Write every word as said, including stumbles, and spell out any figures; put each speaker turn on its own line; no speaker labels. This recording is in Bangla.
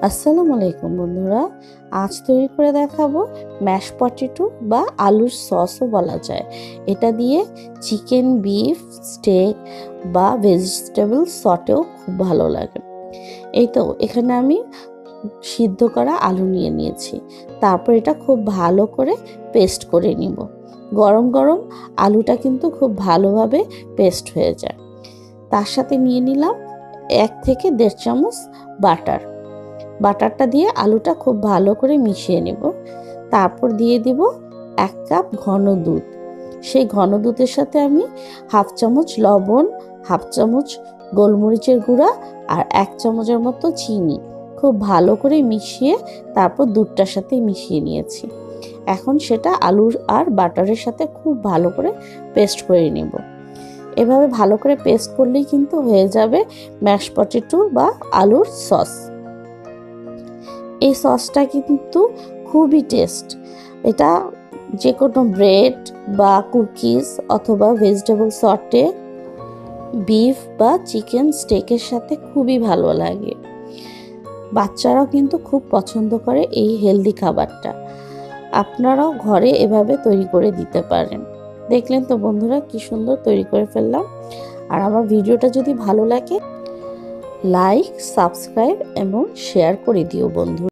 আসসালামু আলাইকুম বন্ধুরা, আজ তৈরি করে দেখাবো ম্যাশ পটেটো বা আলুর সসও বলা যায়। এটা দিয়ে চিকেন, বিফ, স্টেক বা ভেজিটেবল সটেও খুব ভালো লাগে। এই তো এখানে আমি সিদ্ধ করা আলু নিয়ে নিয়েছি। তারপর এটা খুব ভালো করে পেস্ট করে নিব। গরম গরম আলুটা কিন্তু খুব ভালোভাবে পেস্ট হয়ে যায়। তার সাথে নিয়ে নিলাম এক থেকে দেড় চামচ বাটার। বাটারটা দিয়ে আলুটা খুব ভালো করে মিশিয়ে নেব। তারপর দিয়ে দিব এক কাপ ঘন দুধ। সেই ঘন দুধের সাথে আমি হাফ চামচ লবণ, হাফ চামচ গোলমরিচের গুঁড়া আর এক চামচের মতো চিনি খুব ভালো করে মিশিয়ে তারপর দুধটার সাথে মিশিয়ে নিয়েছি। এখন সেটা আলুর আর বাটারের সাথে খুব ভালো করে পেস্ট করে নেব। এভাবে ভালো করে পেস্ট করলেই কিন্তু হয়ে যাবে ম্যাশ পটেটো বা আলুর সস। এই সসটা কিন্তু খুবই টেস্ট। এটা যে কোনো ব্রেড বা কুকিজ অথবা ভেজিটেবল সটে, বিফ বা চিকেন স্টেকের সাথে খুবই ভালো লাগে। বাচ্চারাও কিন্তু খুব পছন্দ করে এই হেলদি খাবারটা। আপনারাও ঘরে এভাবে তৈরি করে দিতে পারেন। দেখলেন তো বন্ধুরা, কি সুন্দর তৈরি করে ফেললাম। আর আমার ভিডিওটা যদি ভালো লাগে, লাইক, সাবস্ক্রাইব এবং শেয়ার করে দিও বন্ধু।